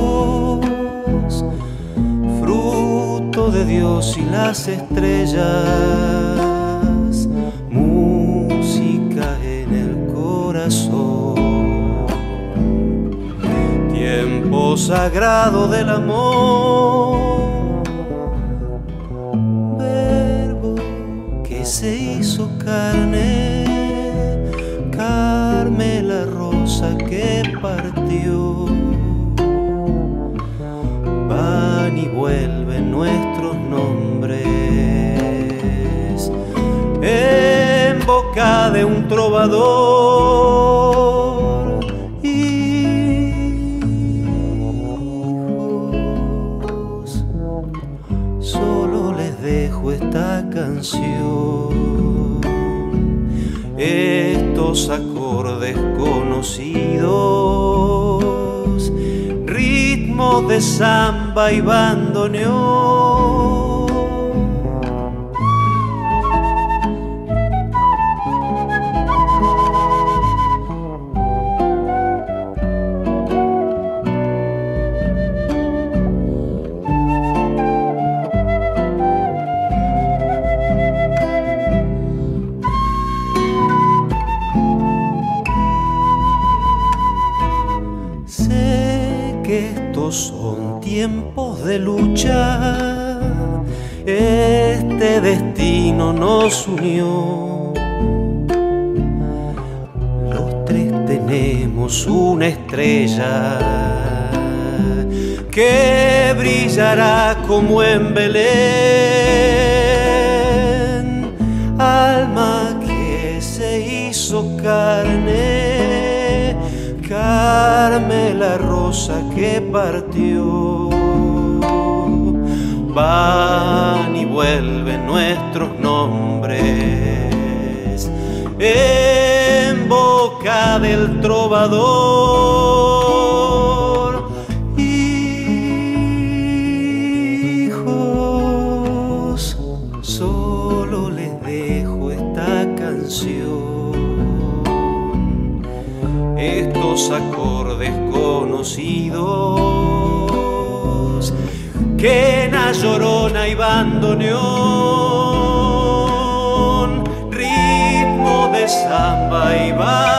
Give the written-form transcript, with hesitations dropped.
fruto de Dios y las estrellas, música en el corazón, tiempo sagrado del amor, verbo que se hizo carne, Carmela rosa que partió. Van y vuelven nuestros nombres en boca de un trovador. Hijos, solo les dejo esta canción, estos acordes conocidos, ritmo de samba y bandoneón. Estos son tiempos de lucha, este destino nos unió. Los tres tenemos una estrella que brillará como en Belén, alma que se hizo carne, Carmela rosa que partió. Van y vuelven nuestros nombres en boca del trovador. Hijos, solo les dejo esta canción, estos acordes conocidos, quena, llorona y bandoneón, ritmo de samba y